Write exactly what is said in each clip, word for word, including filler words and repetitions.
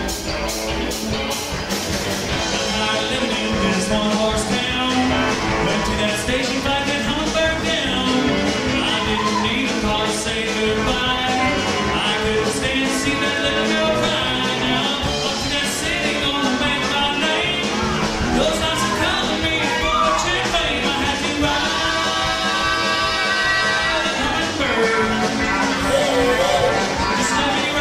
One horse town, went to that station, flagged that Hummingbird down. I didn't need a call to say goodbye. I couldn't stand to see that little girl cry. Now up to that city, gonna make my name. Those nights are calling me for chick fame. I had to ride the Hummingbird. Just let me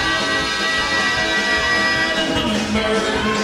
ride the Hummingbird.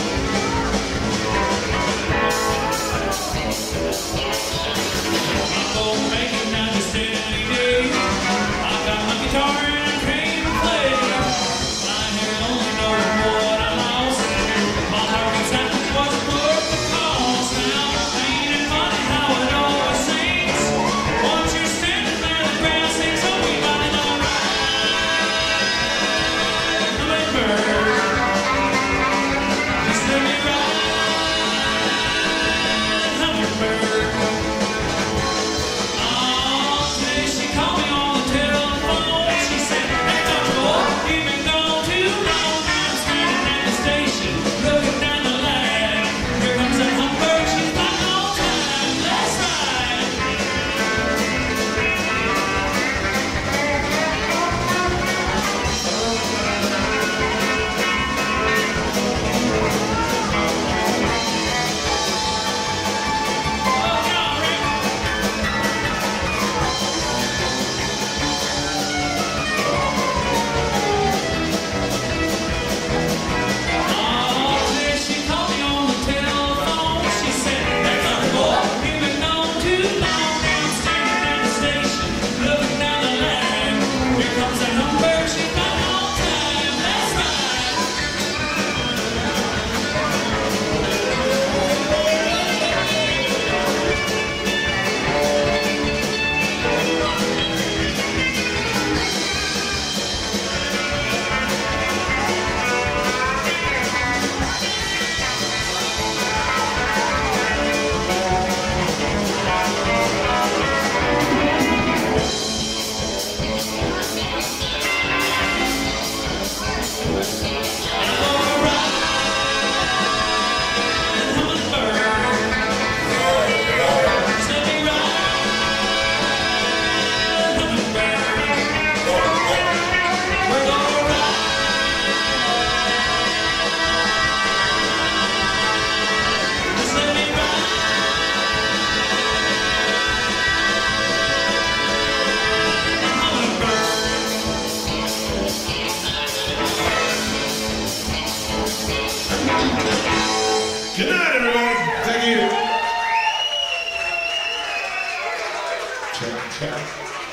Good night, everybody. Thank you. Check, check.